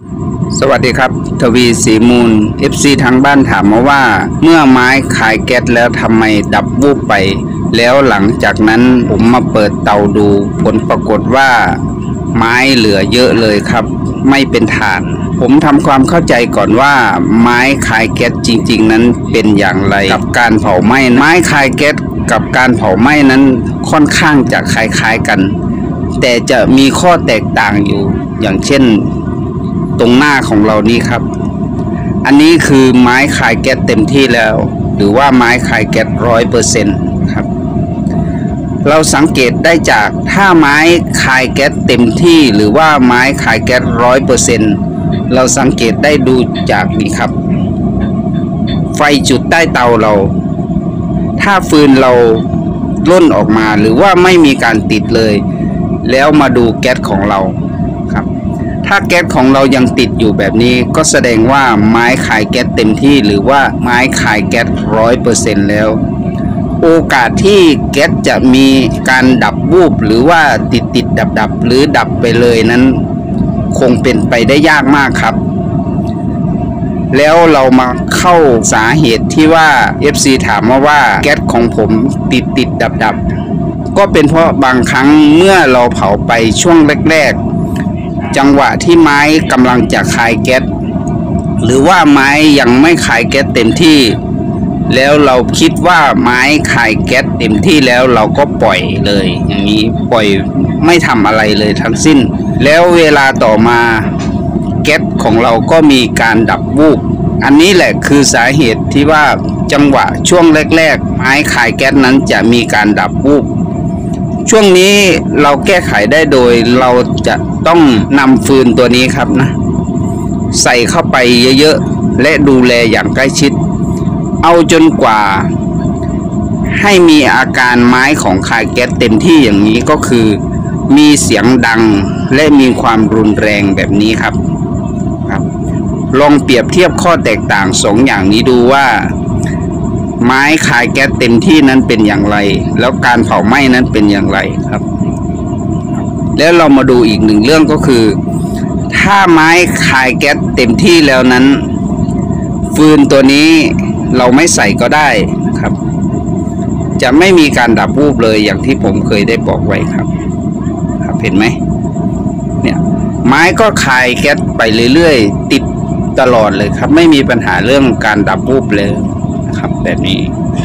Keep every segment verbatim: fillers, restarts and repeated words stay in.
สวัสดีครับทวีศรีมูล เอฟ ซี ทางบ้านถามมาว่าเมื่อไม้ขายแก๊สแล้วทำไมดับวูบไปแล้วหลังจากนั้นผมมาเปิดเตาดูผลปรากฏว่าไม้เหลือเยอะเลยครับไม่เป็นถ่านผมทำความเข้าใจก่อนว่าไม้ขายแก๊สจริงๆนั้นเป็นอย่างไรกับการเผาไหม้ไม้ขายแก๊สกับการเผาไหม้นั้นค่อนข้างจะคล้ายๆกันแต่จะมีข้อแตกต่างอยู่อย่างเช่นตรงหน้าของเรานี้ครับอันนี้คือไม้ขายแก๊สเต็มที่แล้วหรือว่าไม้ขายแก๊สร้อยเปอร์เซ็นต์ครับเราสังเกตได้จากถ้าไม้ขายแก๊สเต็มที่หรือว่าไม้ขายแก๊สร้อยเปอร์เซ็นต์เราสังเกตได้ดูจากนี้ครับไฟจุดใต้เตาเราถ้าฟืนเราล่นออกมาหรือว่าไม่มีการติดเลยแล้วมาดูแก๊สของเราครับถ้าแก๊สของเรายังติดอยู่แบบนี้ก็แสดงว่าไม้ขายแก๊สเต็มที่หรือว่าไม้ขายแก๊สร้อยเปอร์เซ็นต์แล้วโอกาสที่แก๊สจะมีการดับวูบหรือว่าติดติดดับดับหรือดับไปเลยนั้นคงเป็นไปได้ยากมากครับแล้วเรามาเข้าสาเหตุที่ว่า เอฟ ซี ถามมาว่าแก๊สของผมติดติดดับดับก็เป็นเพราะบางครั้งเมื่อเราเผาไปช่วงแรกๆจังหวะที่ไม้กำลังจะคายแก๊สหรือว่าไม้ยังไม่คายแก๊สเต็มที่แล้วเราคิดว่าไม้คายแก๊สเต็มที่แล้วเราก็ปล่อยเลยอย่างนี้ปล่อยไม่ทำอะไรเลยทั้งสิ้นแล้วเวลาต่อมาแก๊สของเราก็มีการดับวูบอันนี้แหละคือสาเหตุที่ว่าจังหวะช่วงแรกๆไม้คายแก๊สนั้นจะมีการดับวูบช่วงนี้เราแก้ไขได้โดยเราจะต้องนำฟืนตัวนี้ครับนะใส่เข้าไปเยอะๆและดูแลอย่างใกล้ชิดเอาจนกว่าให้มีอาการไม้ของคายแก๊สเต็มที่อย่างนี้ก็คือมีเสียงดังและมีความรุนแรงแบบนี้ครับครับลองเปรียบเทียบข้อแตกต่างสองอย่างนี้ดูว่าไม้ขายแก๊สเต็มที่นั้นเป็นอย่างไรแล้วการเผาไหม้นั้นเป็นอย่างไรครับแล้วเรามาดูอีกหนึ่งเรื่องก็คือถ้าไม้ขายแก๊สเต็มที่แล้วนั้นฟืนตัวนี้เราไม่ใส่ก็ได้ครับจะไม่มีการดับวูบเลยอย่างที่ผมเคยได้บอกไว้ครับครับเห็นไหมเนี่ยไม้ก็คายแก๊สไปเรื่อยๆติดตลอดเลยครับไม่มีปัญหาเรื่องการดับวูบเลยครับแบบนี้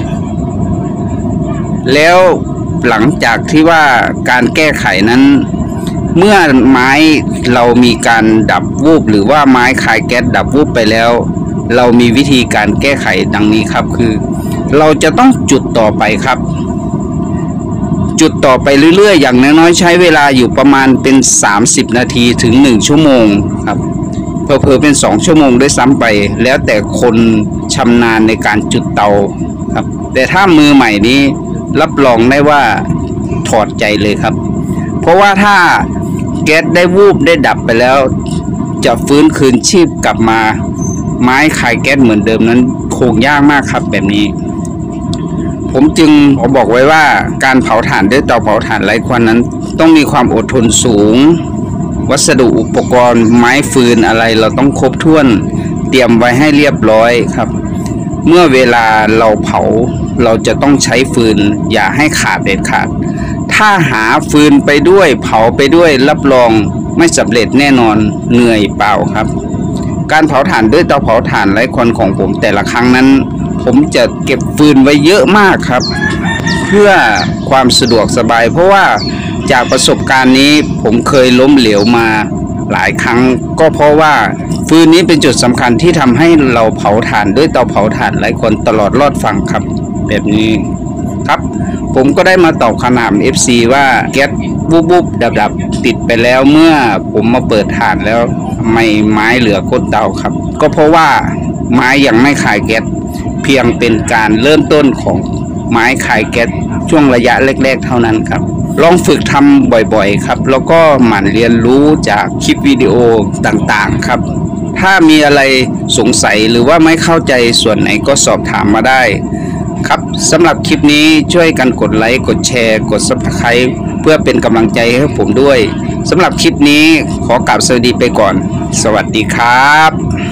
แล้วหลังจากที่ว่าการแก้ไขนั้นเมื่อไม้เรามีการดับวูบหรือว่าไม้คายแก๊สดับวูบไปแล้วเรามีวิธีการแก้ไขดังนี้ครับคือเราจะต้องจุดต่อไปครับจุดต่อไปเรื่อยๆอย่างน้อยๆใช้เวลาอยู่ประมาณเป็นสามสิบนาทีถึงหนึ่งชั่วโมงครับเผลอๆเป็นสองชั่วโมงด้วยซ้ำไปแล้วแต่คนชำนาญในการจุดเตาครับแต่ถ้ามือใหม่นี้รับรองได้ว่าถอดใจเลยครับเพราะว่าถ้าแก๊สได้วูบได้ดับไปแล้วจะฟื้นคืนชีพกลับมาไม้ขายแก๊สเหมือนเดิมนั้นคงยากมากครับแบบนี้ผมจึงขอบอกไว้ว่าการเผาถ่านด้วยเตาเผาถ่านไร้ควันนั้นต้องมีความอดทนสูงวัสดุอุปกรณ์ไม้ฟืนอะไรเราต้องครบถ้วนเตรียมไว้ให้เรียบร้อยครับเมื่อเวลาเราเผาเราจะต้องใช้ฟืนอย่าให้ขาดเด็ดขาดถ้าหาฟืนไปด้วยเผาไปด้วยรับรองไม่สำเร็จแน่นอนเหนื่อยเปล่าครับการเผาถ่านด้วยเตาเผาถ่านไร้ควันของผมแต่ละครั้งนั้นผมจะเก็บฟืนไว้เยอะมากครับเพื่อความสะดวกสบายเพราะว่าจากประสบการณ์นี้ผมเคยล้มเหลวมาหลายครั้งก็เพราะว่าฟืนนี้เป็นจุดสำคัญที่ทำให้เราเผาถ่านด้วยเตาเผาถ่านไร้ควันตลอดรอดฝั่งครับแบบนี้ครับผมก็ได้มาตอบคำถาม เอฟ ซี ว่าแก๊สบุบบุบดับดับติดไปแล้วเมื่อผมมาเปิดถ่านแล้วทำไมไม้เหลือก้นเตาครับก็เพราะว่าไม้ยังไม่ขายแก๊สเพียงเป็นการเริ่มต้นของไม้ขายแก๊สช่วงระยะแรกๆเท่านั้นครับลองฝึกทำบ่อยๆครับแล้วก็หมั่นเรียนรู้จากคลิปวิดีโอต่างๆครับถ้ามีอะไรสงสัยหรือว่าไม่เข้าใจส่วนไหนก็สอบถามมาได้ครับสำหรับคลิปนี้ช่วยกันกดไลค์กดแชร์กด ซับสไครบ์ เพื่อเป็นกำลังใจให้ผมด้วยสำหรับคลิปนี้ขอกราบสวัสดีไปก่อนสวัสดีครับ